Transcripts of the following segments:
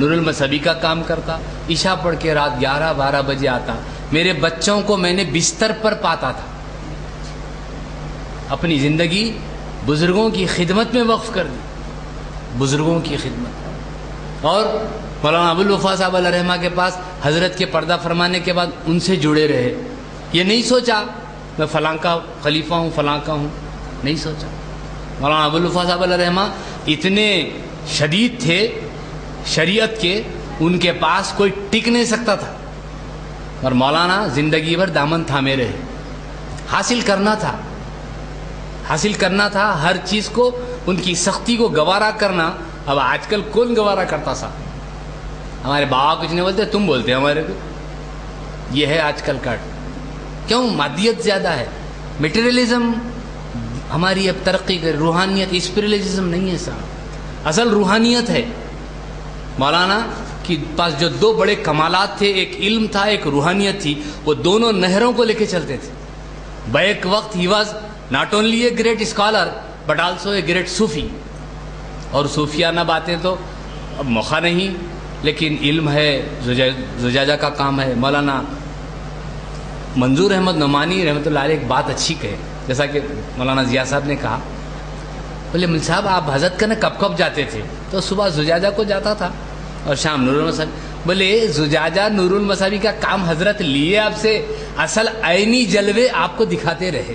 نور المذہبی کا کام کرتا، عشاء پڑھ کے رات 11-12 بجے آتا، میرے بچوں کو میں نے بستر پر پاتا تھا، اپنی زندگی بزرگوں کی خدمت میں وقف کر دی، بزرگوں کی خدمت۔ اور مولانا ابوالوفا صاحب علیہ رحمہ کے پاس حضرت کے پردہ فرمانے کے بعد ان سے جڑے رہے، یہ نہیں سوچا میں فلاں کا خلیفہ ہوں، فلاں کا ہوں، نہیں سوچا۔ مولانا ابوالوفا صاحب علیہ رحمہ اتنے شدید تھے شریعت کے، ان کے پاس کوئی ٹک نہیں سکتا تھا، اور مولانا زندگی بھر دامن تھامے رہے، حاصل کرنا تھا، حاصل کرنا تھا ہر چیز کو، ان کی سختی کو گوارا کرنا۔ اب آج کل کون گوارا کرتا سا؟ ہمارے بابا کچھ نہیں بولتے، تم بولتے ہمارے کو، یہ ہے آج کل کا۔ کیوں؟ مادیت زیادہ ہے، میٹیریلزم ہماری اب ترقی کر، روحانیت، اسپرچولیزم نہیں ہے صاحب، اصل روحانیت ہے۔ مولانا کے پاس جو دو بڑے کمالات تھے، ایک علم تھا، ایک روحانیت تھی، وہ دونوں نہروں کو لے کے چلتے تھے۔ بیک وقت ہی was not only a great scholar but also a great Sufi, اور صوفیانہ باتیں تو اب موقع نہیں، لیکن علم ہے، زجاجہ کا کام ہے۔ مولانا منظور احمد نعمانی رحمۃ اللہ علیہ ایک بات اچھی کہے، جیسا کہ مولانا ضیاء صاحب نے کہا، بولے مل صاحب آپ حضرت کا کب کب جاتے تھے؟ تو صبح زجاجہ کو جاتا تھا اور شام نور المذہبی۔ بولے زجاجہ نور المذہبی کا کام حضرت لیے آپ سے، اصل عینی جلوے آپ کو دکھاتے رہے۔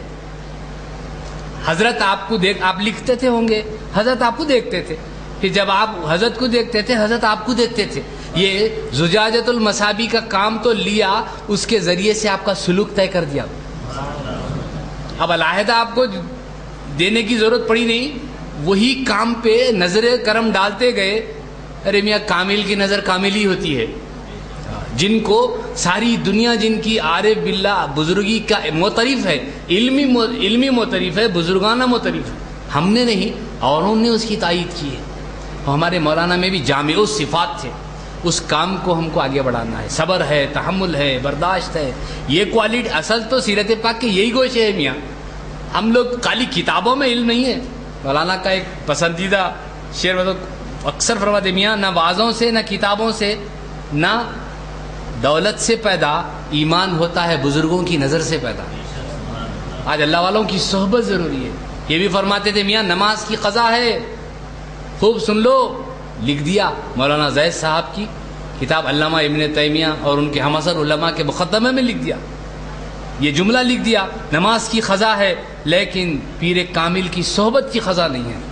حضرت آپ کو آپ لکھتے تھے ہوں گے، حضرت آپ کو دیکھتے تھے، پھر جب آپ حضرت کو دیکھتے تھے حضرت آپ کو دیکھتے تھے۔ یہ زجاجۃ المصابیح کا کام تو لیا، اس کے ذریعے سے آپ کا سلوک طے کر دیا۔ اب علیحدہ آپ کو دینے کی ضرورت پڑی نہیں، وہی کام پہ نظر کرم ڈالتے گئے۔ ارے میاں کامل کی نظر کامل ہی ہوتی ہے، جن کو ساری دنیا جن کی عارف باللہ بزرگی کا معترف ہے، علمی معترف ہے، بزرگانہ معترف ہے، ہم نے نہیں، اوروں نے اس کی تائید کی ہے۔ ہمارے مولانا میں بھی جامع الصفات تھے، اس کام کو ہم کو آگے بڑھانا ہے، صبر ہے، تحمل ہے، برداشت ہے، یہ کوالٹی اصل تو سیرت پاک کے یہی گوشے ہے میاں۔ ہم لوگ خالی کتابوں میں علم نہیں ہے۔ مولانا کا ایک پسندیدہ شعر میں تو اکثر فرماتے میاں، نہ وعظوں سے، نہ کتابوں سے، نہ دولت سے پیدا ایمان ہوتا ہے بزرگوں کی نظر سے پیدا۔ آج اللہ والوں کی صحبت ضروری ہے۔ یہ بھی فرماتے تھے میاں نماز کی قضا ہے، خوب سن لو، لکھ دیا مولانا زید صاحب کی کتاب علامہ ابن تیمیہ اور ان کے ہم عصر علماء کے مقدمے میں لکھ دیا، یہ جملہ لکھ دیا، نماز کی قضا ہے لیکن پیر کامل کی صحبت کی قضا نہیں ہے۔